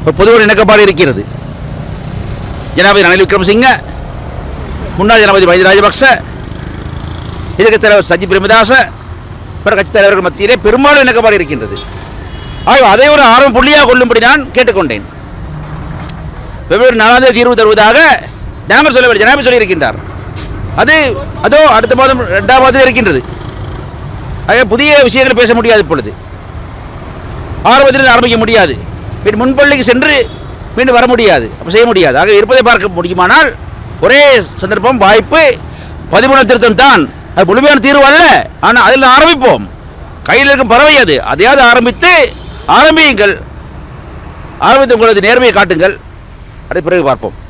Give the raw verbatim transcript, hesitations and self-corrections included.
ஒரு பொதுவான இணக்கப்பாடு இருக்கிறது. ஜனாதிபதி ரணில் விக்ரமசிங்கே, முன்னாள் ஜனாதிபதி மஹிந்த ராஜபக்ச, எதிர்க்கட்சித் தலைவர் சஜித் பிரேமதாச, பிற கட்சித் தலைவர்கள் மத்தியிலே பெரும்பாலும் இணக்கப்பாடு இருக்கின்றது. ஆகவே அதை ஒரு ஆரம்ப புள்ளியாக கொள்ளும்படி நான் கேட்டுக்கொண்டேன். பிப்ரவரி நாலாம் தேதி தீர்வு தருவதாக நாங்கள் சொல்லவில்லை, ஜனாதிபதி சொல்லியிருக்கின்றார். அது அதோ அடுத்த மாதம் ரெண்டாம் மாதத்தில் இருக்கின்றது. ஆக புதிய விஷயங்களை பேச முடியாது. இப்பொழுது ஆரம்பத்தில் ஆரம்பிக்க முடியாது. மீண்டும் முன்பள்ளிக்கு சென்று மீண்டும் வர முடியாது, அப்போ செய்ய முடியாது. ஆக இருப்பதை பார்க்க முடியுமானால் ஒரே சந்தர்ப்பம், வாய்ப்பு, பதிமூணாம் திருத்தம் தான். அது முழுமையான தீர்வு அல்ல, ஆனால் அதில் ஆரம்பிப்போம். கையில் இருக்கும் பறவை அது, அதையாவது ஆரம்பித்து ஆரம்பியுங்கள். ஆரம்பித்து உங்களது நேர்மையை காட்டுங்கள். அதை பிறகு பார்ப்போம்.